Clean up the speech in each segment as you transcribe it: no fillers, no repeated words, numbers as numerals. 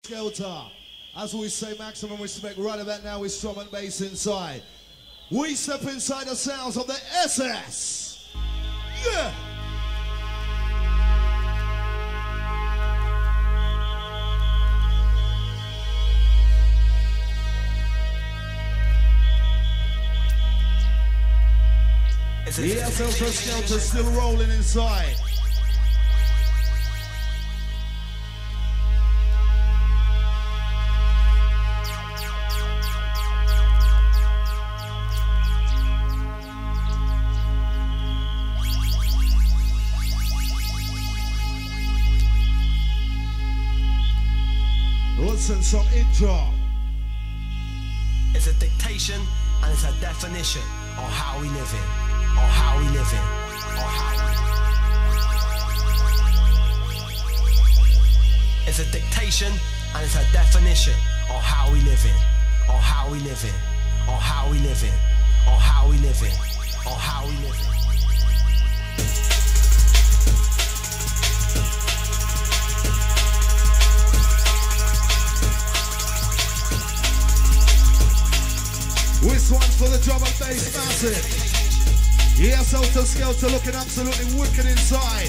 Skelter. As we say, maximum respect. Right about now, with drum and bass inside. We step inside the sounds of the SS. Yeah. The SS Skelter still rolling inside. Listen, some intro. It's a dictation and it's a definition of how we live in, or how we live in, or how we... It's a dictation and it's a definition of how we live in, or how we live in, or how we live in, or how we live in, or how we live in. This one's for the drum and bass massive. Yes, Helter Skelter looking absolutely wicked inside.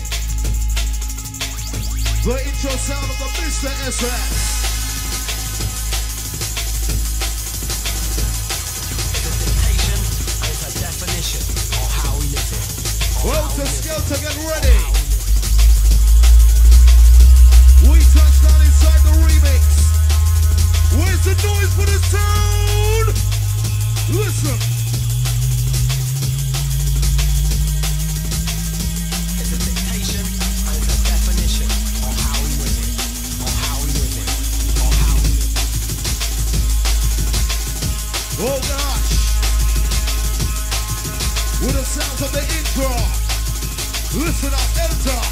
The intro sound of the Mr. SS. It's a dictation and it's a definition of how we live it. Helter Skelter, get ready. We touch down inside the remix. Where's the noise for the sound? Listen. It's a dictation and it's a definition of how we live it, or how we live it, or how we live it. Oh gosh. With the sounds of the intro. Listen up, Elta.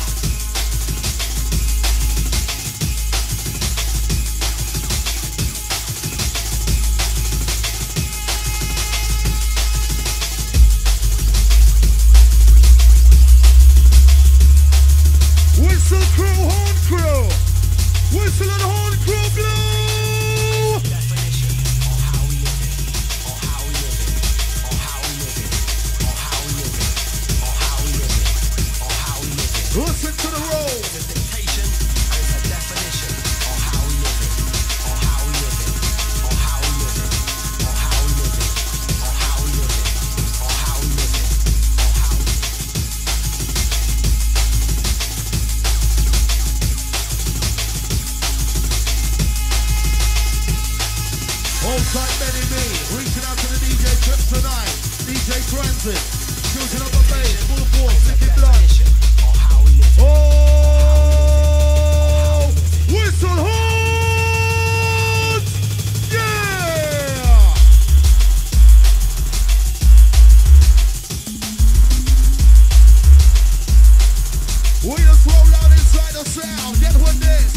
Whistle crew, horn crew. Whistle and horn crew blow. Definition of how we live it, or how we live it, or how we live it, or how we live it, or how we live it, or how we live it. Listen to the roll. It's a dictation and it's a definition of how we live it, or how we live it, or how we live it, or how we live it, or how we live it, or how we live it, or how we... Hold tight, Benny B. Reaching out to the DJ trip tonight. DJ Transit. Shooting up the bass. Full force. Sticky blood. Or how we live it. Oh! Whistle horns! Yeah! We just roll out inside the sound. Get with this.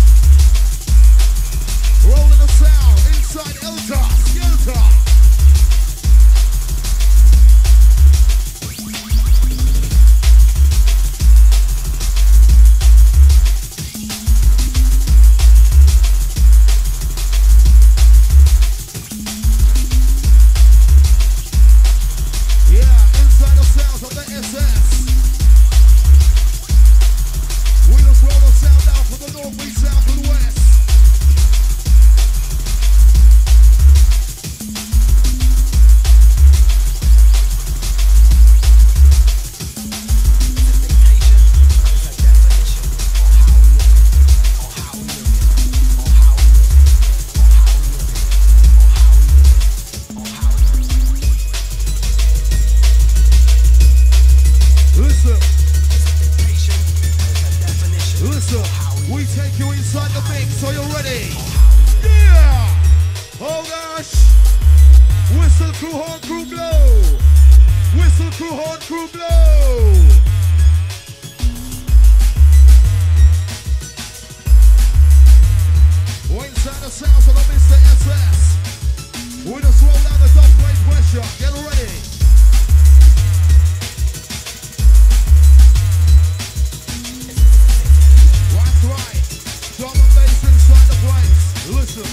Rolling the sound inside Elta Skelter. Yeah, inside the sounds of the SS. We just roll the sound out from the north, east, south, and west. Listen, we take you inside the mix, so you're ready? Yeah! Oh gosh! Whistle crew, horn crew, blow! Whistle crew, horn crew, blow! We're inside the sounds of the Mr. SS. We just roll down the top plate pressure. Get ready! Right, drum and bass inside the place. Listen.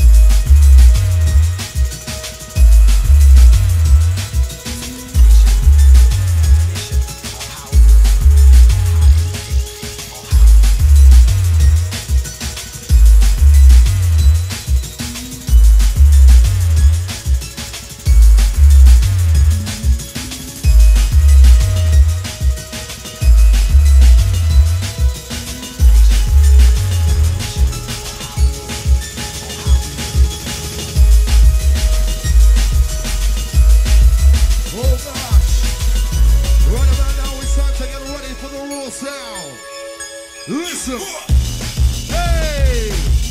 Listen. Hey!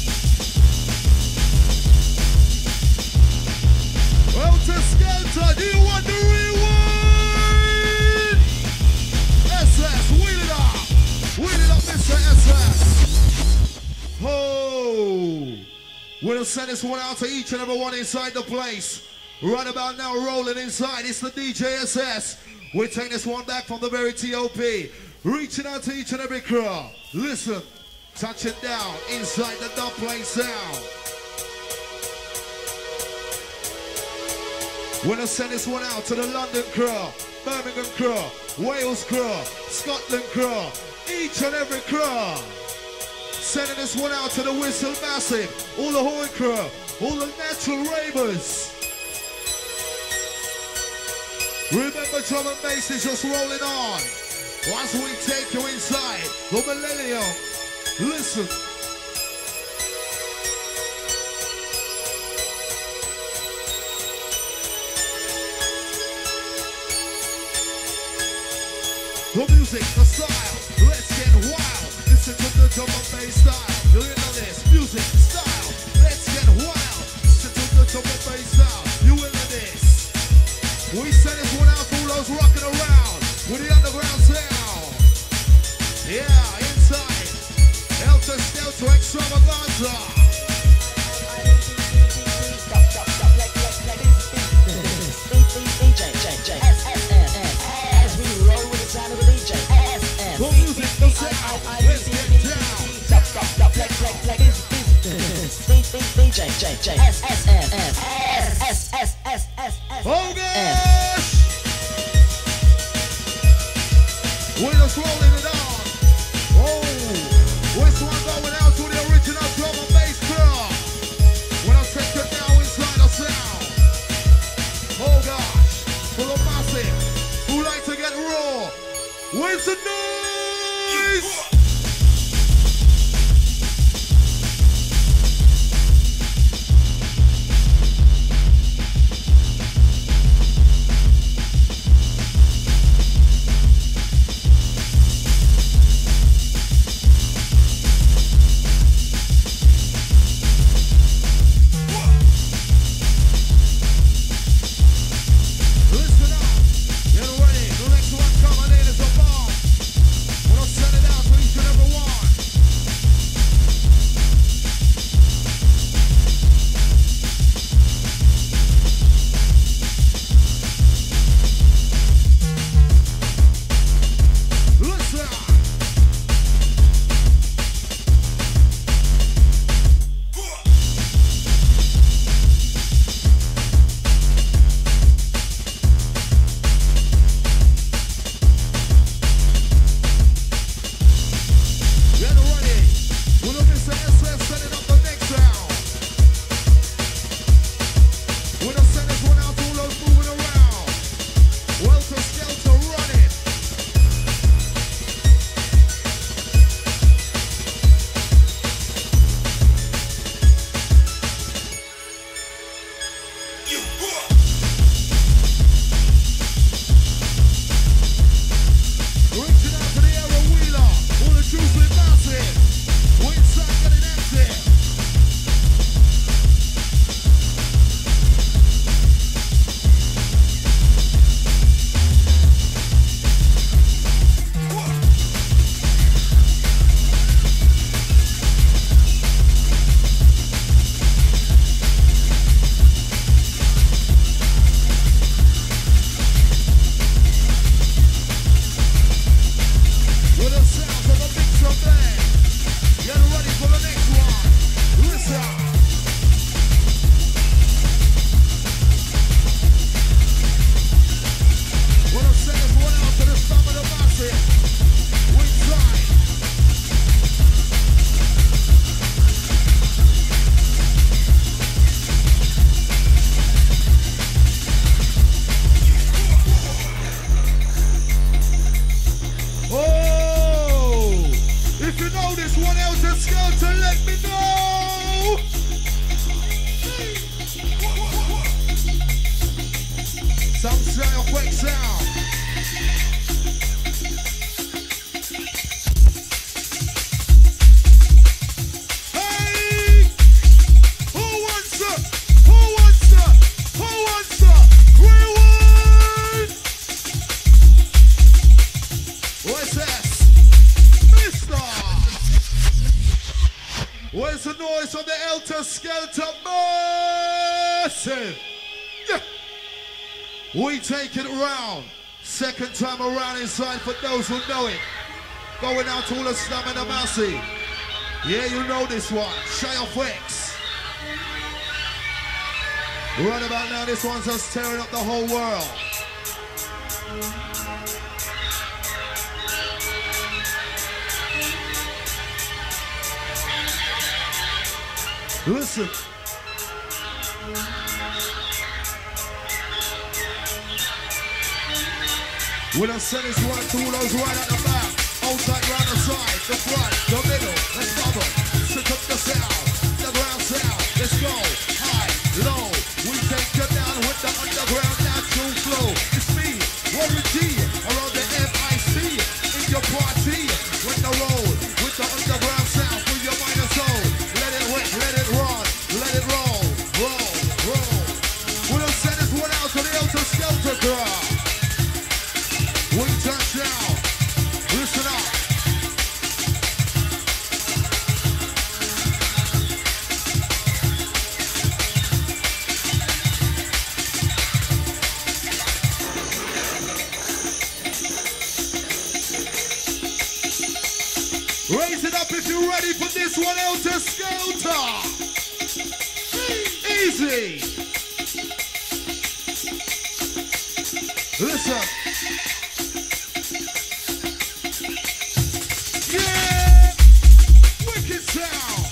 Well, to Skelter, do you want the rewind? SS, wheel it up. Wheel it up, Mr. SS. Oh! We'll send this one out to each and every one inside the place. Right about now, rolling inside. It's the DJ SS. We take this one back from the very TOP. Reaching out to each and every crew. Listen, touch it down inside the dubplane sound. We're gonna send this one out to the London crew, Birmingham crew, Wales crew, Scotland crew, each and every crew. Sending this one out to the Whistle Massive, all the horn crew, all the natural ravers. Remember, drum and bass is just rolling on. Once we take you inside the millennium, listen. The music, the style, let's get wild. Listen to the drum and bass style. You know this, music, style, let's get wild. Listen to the drum and bass style. You know this. We send this one out to all those rocking around with the underground sound. Yeah, inside. Helter Skelter Extravaganza. As we roll with the sound of the DJ. The music, the sound. Let's get down. Oh gosh! We're just rolling it on. Oh, this one going out to the original drum and bass crew. When I take it down inside the sound. Oh gosh, for the massive who like to get raw. Where's the noise? Listen up, get ready. The next one coming in is a bomb. Helter Skelter massive. Yeah. We take it around. Second time around inside for those who know it. Going out to all the slum and the massy. Yeah, you know this one. Shy of X. Right about now, this one's just tearing up the whole world. Listen. When I send this one to all those right at the back, outside, round the side, the front, the middle, let's bubble, sit up the sound, the ground sound, let's go, high, low, we take you down with the underground natural flow. It's me, Warren G, around the MIC, in your party, with the road, with the underground sound, for your mind and soul. Let it wet, let it run, let it roll, roll, roll. We'll send this one out to the Helter Skelter crowd. We touch down. Listen up. Raise it up if you're ready for this one, Helter Skelter. Easy. Listen. Yeah! Wicked sound!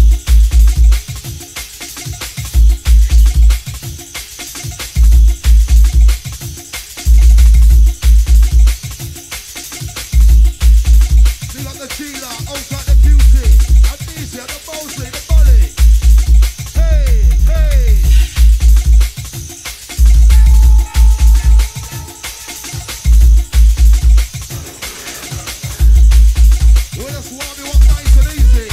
We got the Sheila, outside the beauty, Amnesia, the Mosley, the Molly. Hey, hey! We just warm you up nice and easy.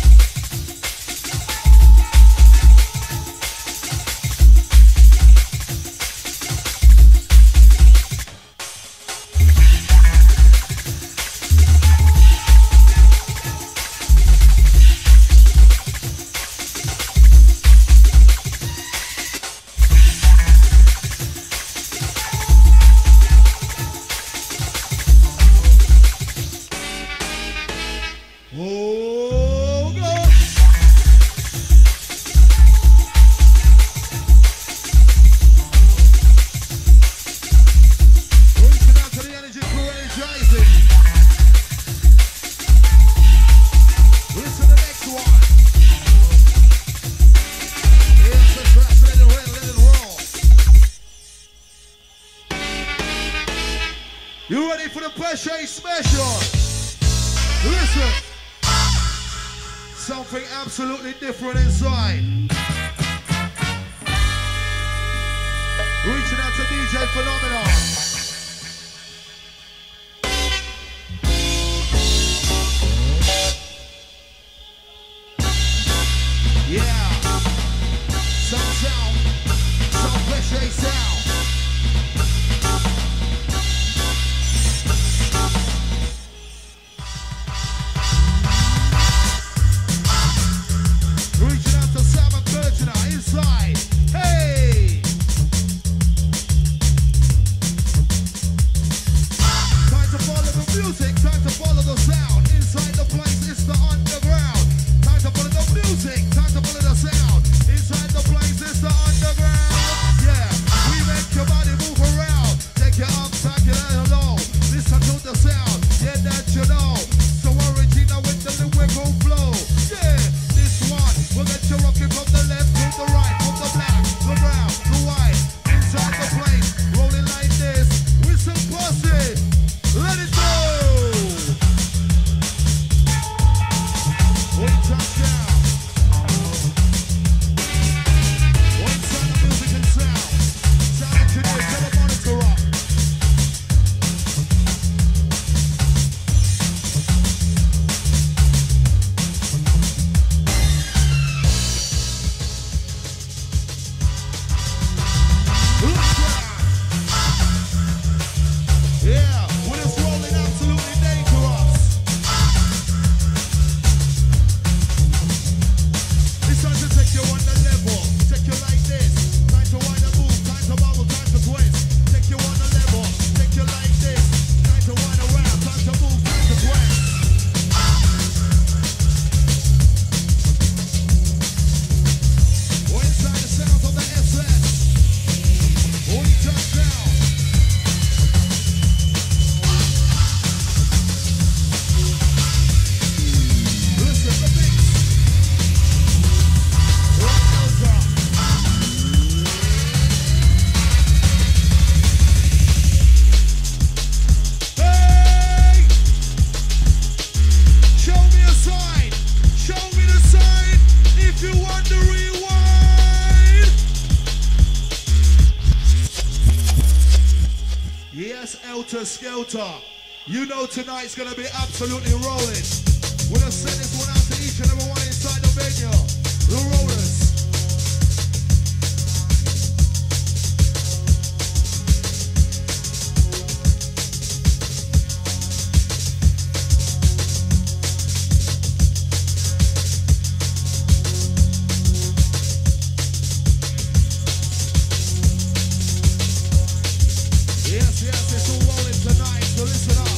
Oh, God. Reaching out to the energy crew, energizing. Listen to the next one. Yes, that's right. Let it roll, let it roll. You ready for the pressure special? Listen. Something absolutely different inside. Reaching out to DJ Phenomenal. Yeah. Some sound. Some pressure sound. Reaching out to Simon Berginer inside. Hey! Time to follow the music, time to follow the sound. Inside the place, it's the underground. Time to follow the music, time to follow the sound. take you on the level. Take you like this. Time to wind and move, time to bubble, time to twist. Take you on the level. Take you like this. Time to wind around, time to move, time to twist. We're inside the sounds of the SS. We touch down. Listen, the mix. Right Elsa. Hey! Show me a sign. Show me the sign if you want to rewind. Yes, Elter Skelter. You know tonight's gonna be absolutely rolling. We're gonna send this one out to each and every one inside the venue. The rollers. Yes, yes, it's all rolling tonight, so listen up.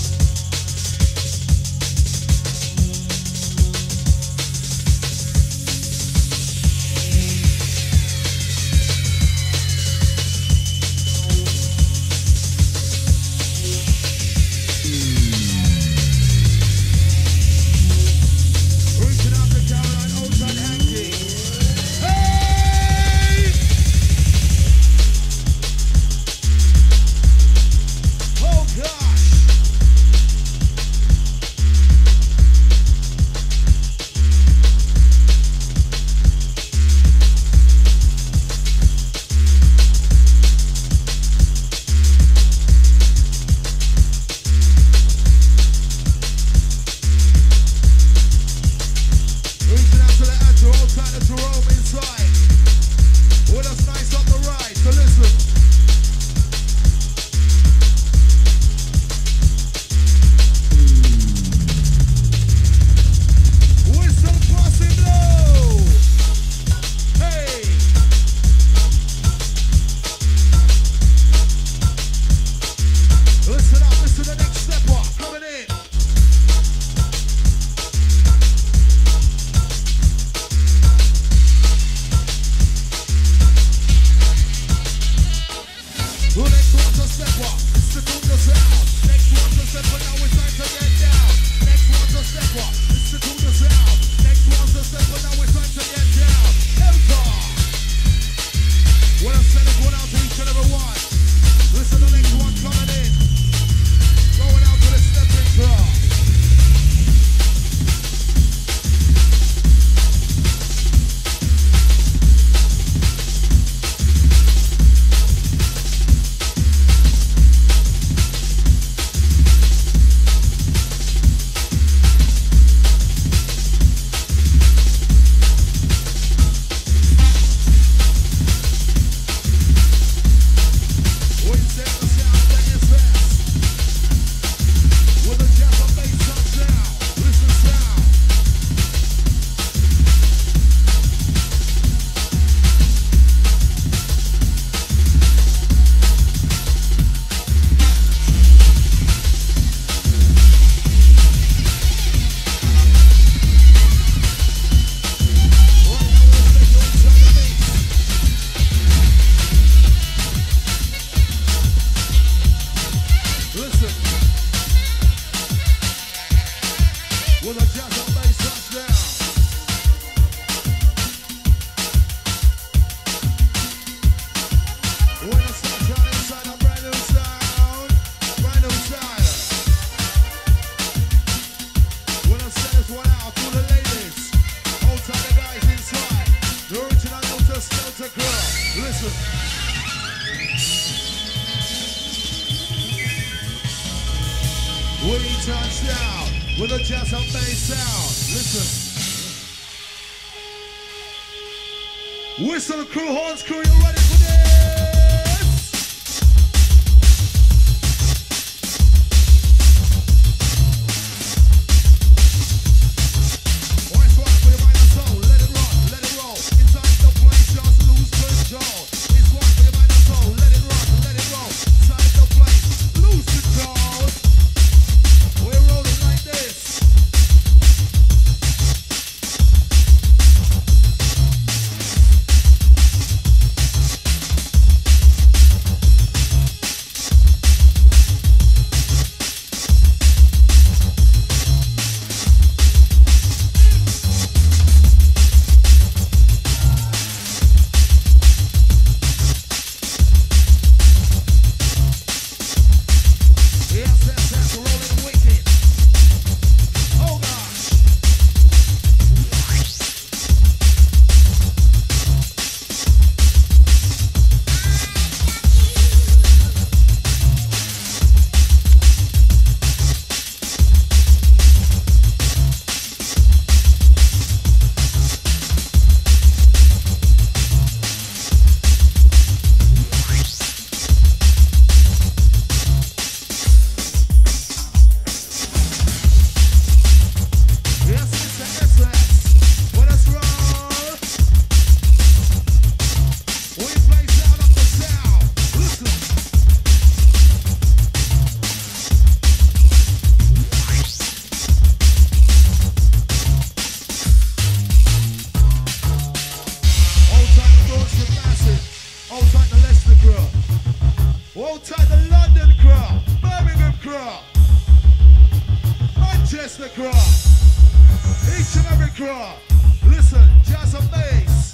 Reaching out to Caroline Ocean Hanky. Hey! Oh gosh! Reaching out to the Andrew, all time to Jerome inside. With us nice up the ride, so listen. Whistle crossing low. Hey. Listen up, listen to the next stepper coming in. The next one's a stepper. It's the tune the sound. Next one's a stepper. Now it's time to get down. Next one's a stepper. It's the tune the sound. Next one's a stepper. Now it's time to get down. Enter. When I send this one out to each and every one. Listen, the next one coming in. Going out to the stepping club. We set the sound that is best. With a jazz and bass sound. Listen sound. Right now we're gonna take you inside the mix. Listen. With a jazz and bass touchdown. When the sunshine inside a brand new sound, brand new style. When I send this one out to the ladies, all time the guys inside, the original Elter Skelter girl. Listen. We touch down with a jazz and bass sound. Listen. Whistle crew, horns crew, you ready for this? Alright, so for your mind and soul, let it roll, inside outside the London crowd, Birmingham crowd, Manchester crowd, each and every crowd. Listen, jazz and bass.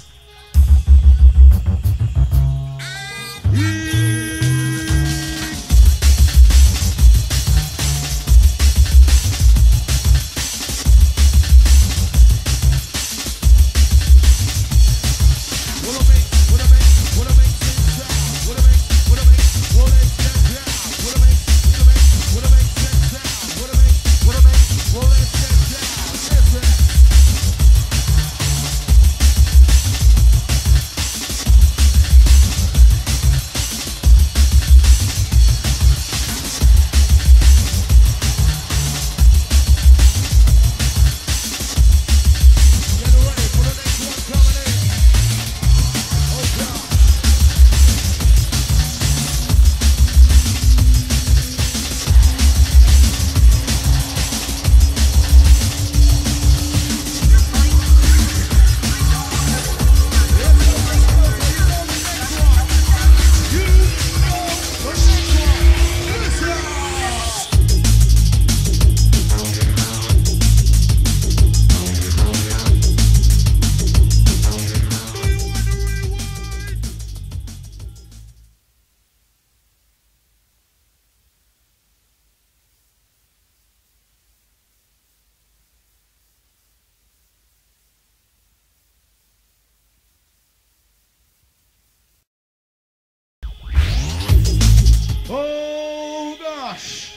Oh gosh!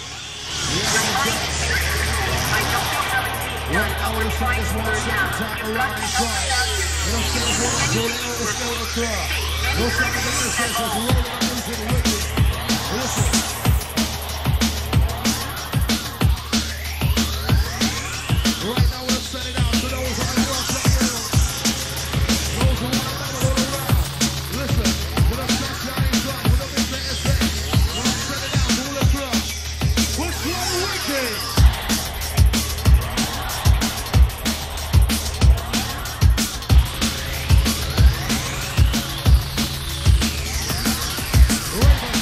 Right now we're trying this one second time around the clock. Let's go the crowd. No second to this is rolling the music wicked. Listen. Right now we're set it out to those on the outside world. Those who want to battle all around. Listen, with a sunshine sun, with a big thing to say. Let's set it out to the crowd. What's wrong wicked? Right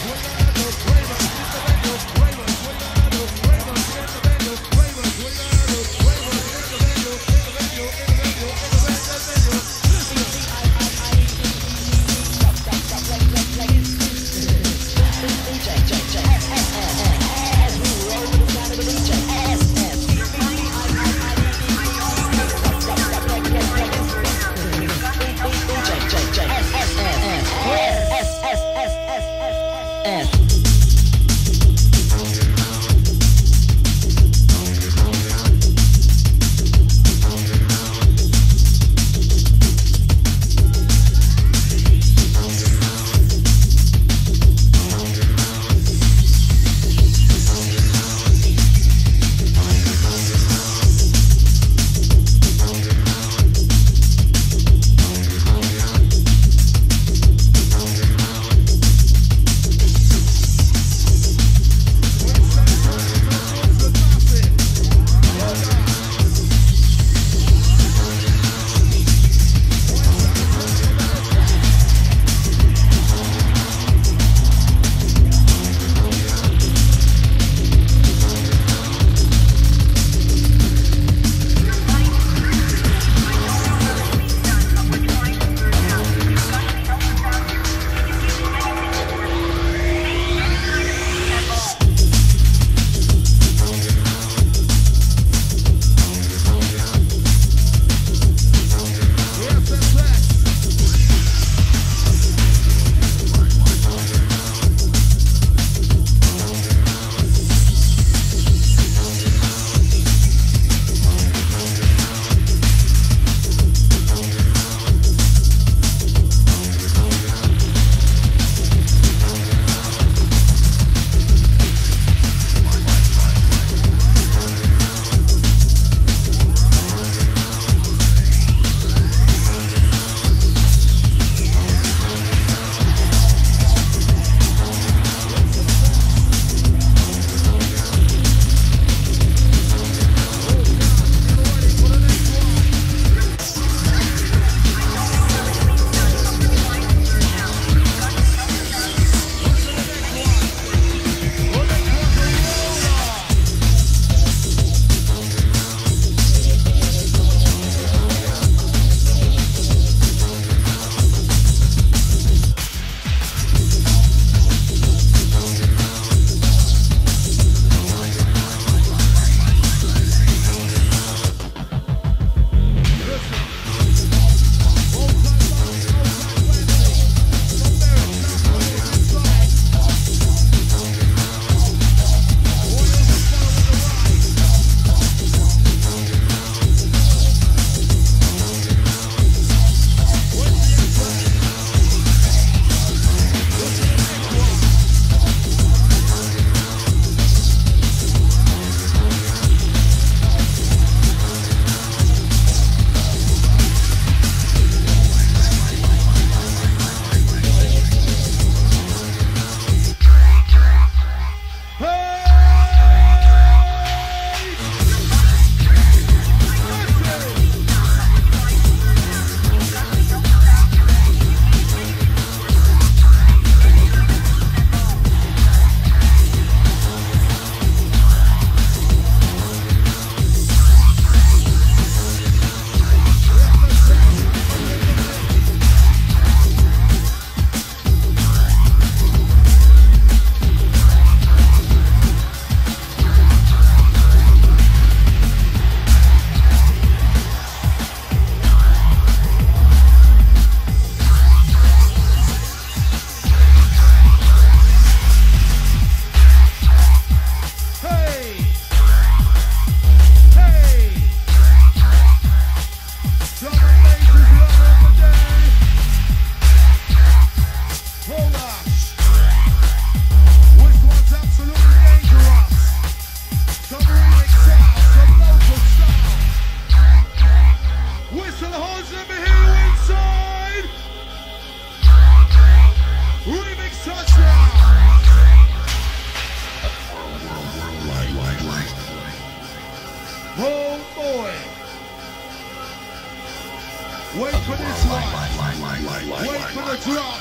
drop.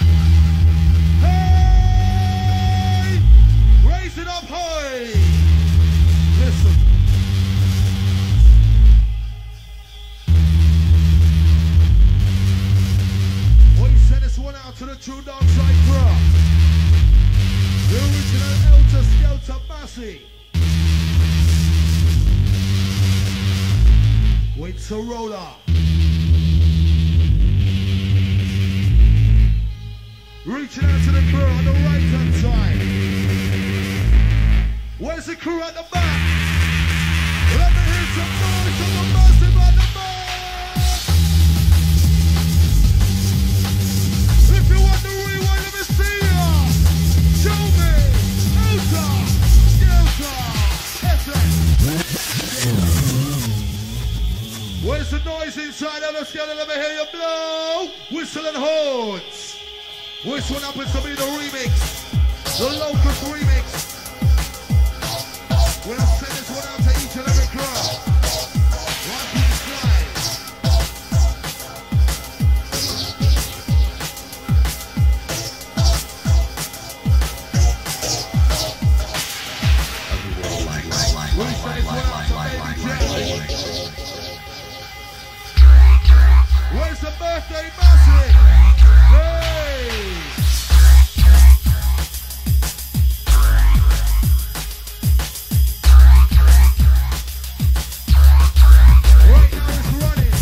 Hey! Raise it up high. Listen. We send this one out to the true dark side crowd. The original Elter Skelter Massey. Wait, so roller. Reaching out to the crew on the right hand side. Where's the crew at the back? Let me hear some noise from the massive at the back. If you want the rewind, let me see ya. Show me. Elter, Skelter, where's the noise inside of the skeleton? Let me hear you blow. Whistle and horns. Which one happens to be the remix? The Locust remix. We're gonna send this one out to each and every crowd. Right to the slide. We send this one out to Baby Jelly. Where's the birthday massive? Hey! Right now it's running.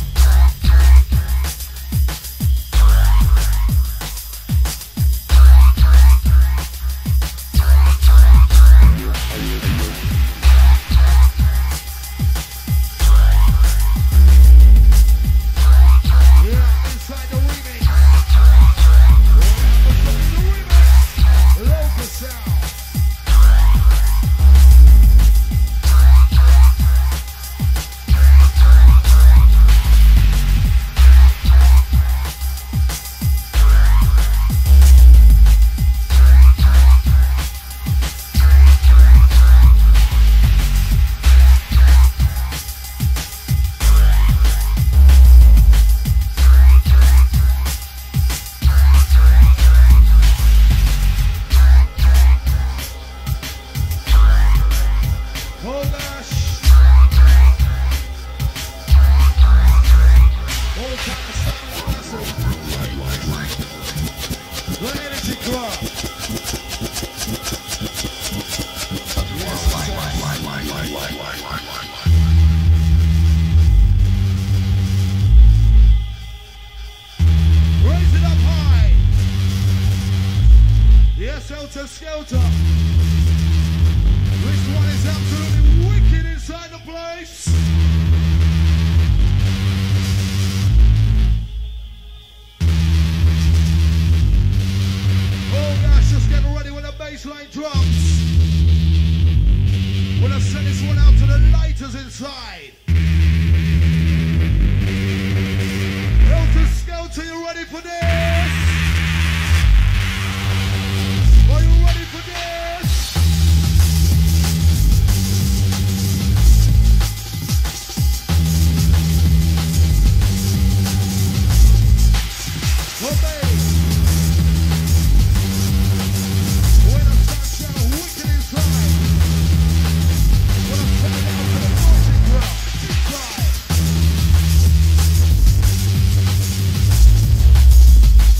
Yeah, inside the remix. Helter Skelter. This one is absolutely wicked inside the place. Oh gosh, just getting ready with the bassline drums. We're gonna send this one out to the lighters inside. Helter Skelter, you ready for this? Are you ready for this? Obey. When the sun's down, wicked inside. When I'm sending out to the noisy crowd, inside.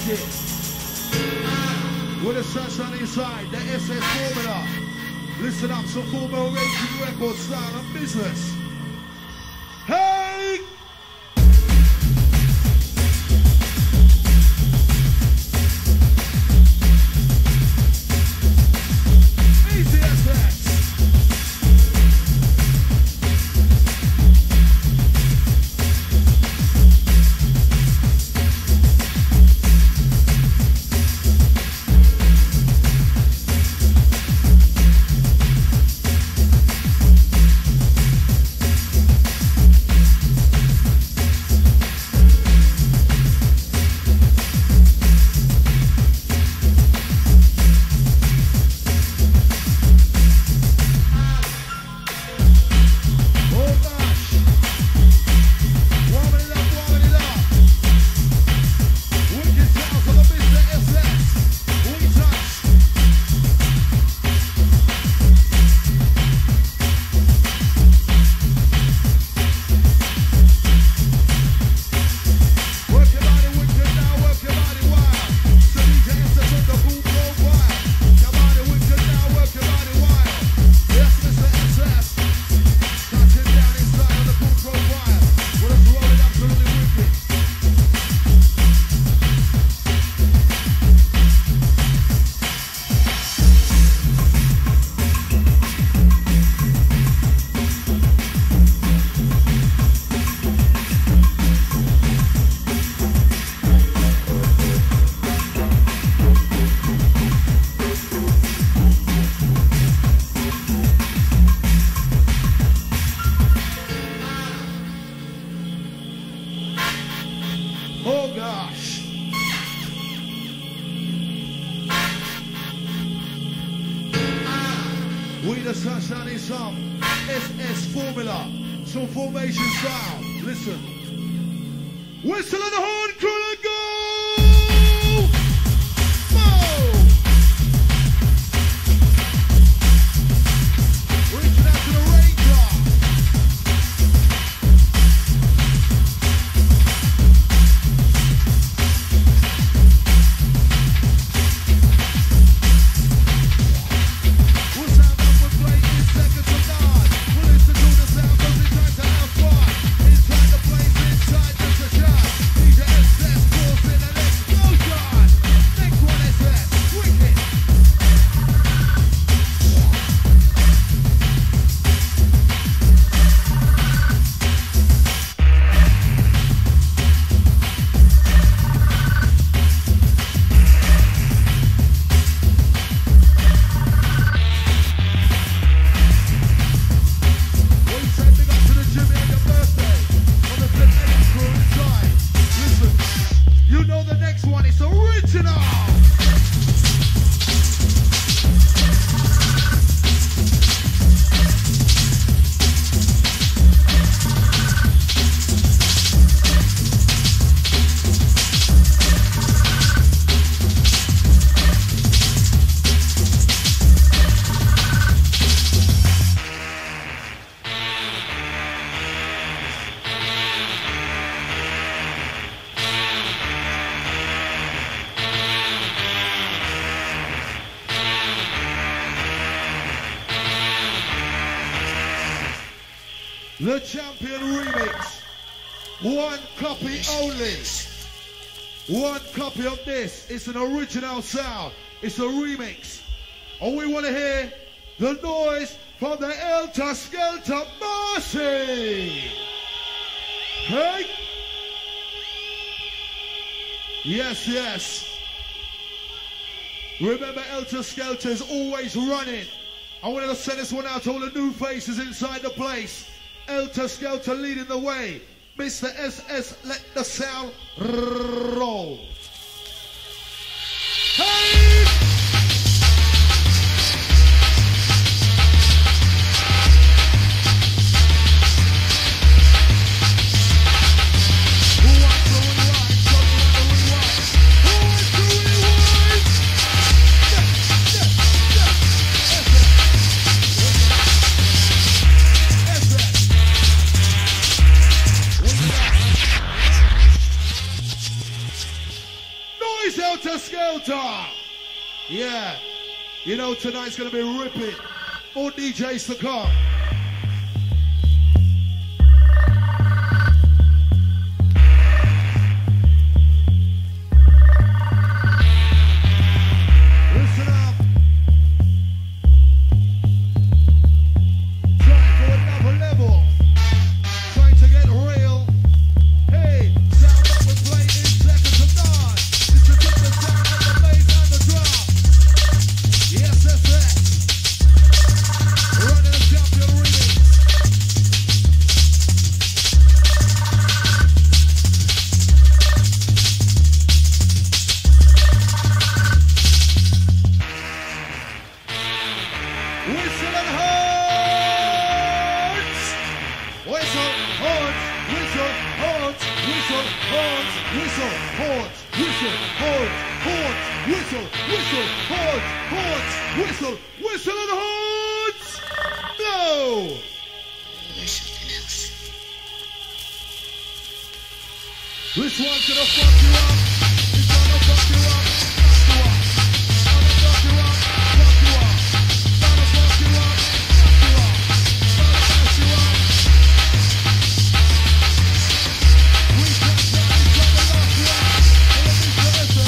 wicked. With a sunshine inside, the SS Formula. Listen up, some Formula Racing Record style of business. Hey! Easy SS. Oh gosh. We the sunshine is some SS Formula, some formation style. Listen. Whistle on the horn, crew and go! Reaching out to the Ranger. The Champion Remix. One copy only. One copy of this. It's an original sound. It's a remix. And we want to hear the noise from the Helter Skelter Mercy. Hey? Yes, yes. Remember, Helter Skelter is always running. I wanted to send this one out to all the new faces inside the place. Helter Skelter leading the way. Mr. SS, let the sound roll. Hey! Who wants to rewind? Who wants to rewind? Skelter. Yeah. You know tonight's gonna be ripping. More DJs to come. Listen up. Trying for another level. Trying to get real. Hey, sound that was playing in seconds of none. It's to take the sound of the bass and the drum. Yes, that's it. Running a champion remix. Whistle and horns. Whistle, horns, whistle, horns, whistle, horns, whistle, horns, whistle, horns, horns, whistle, whistle, horns, horns, whistle, whistle and horns. Blow. There's something else. This one's gonna fuck you up. It's gonna fuck you up. Fuck you up. Gonna fuck you up. Fuck you up. Gonna fuck you up. Fuck you up. Gonna mess you up. We can tell each other lock you up. And let me listen.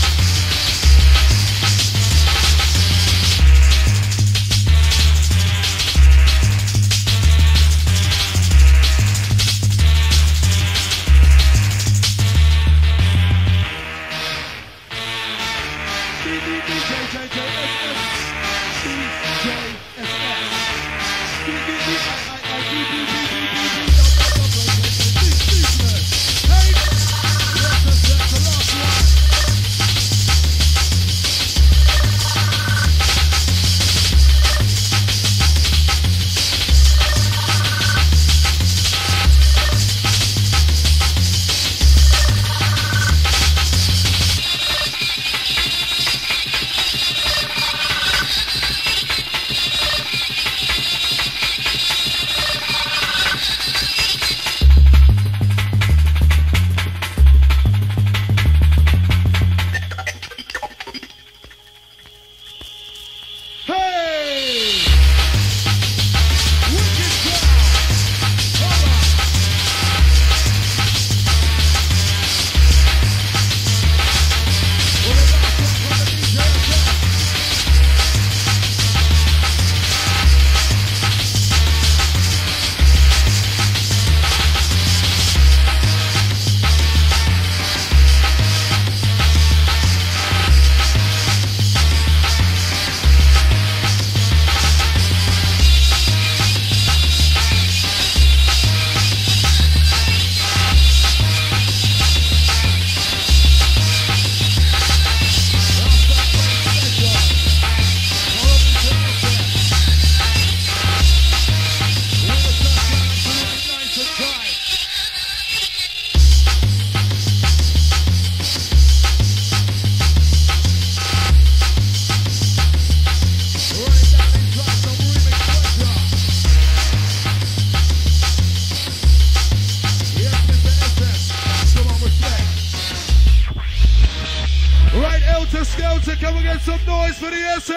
Skelter, come and get some noise for the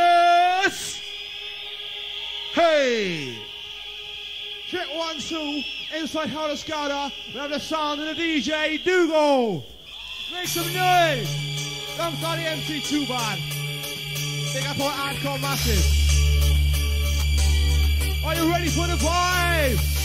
SS! Hey! Check 1, 2, inside Howler Scouter, we have the sound of the DJ Dougal. Make some noise! Alongside the MC2 band. Big up our hardcore massive. Are you ready for the vibe?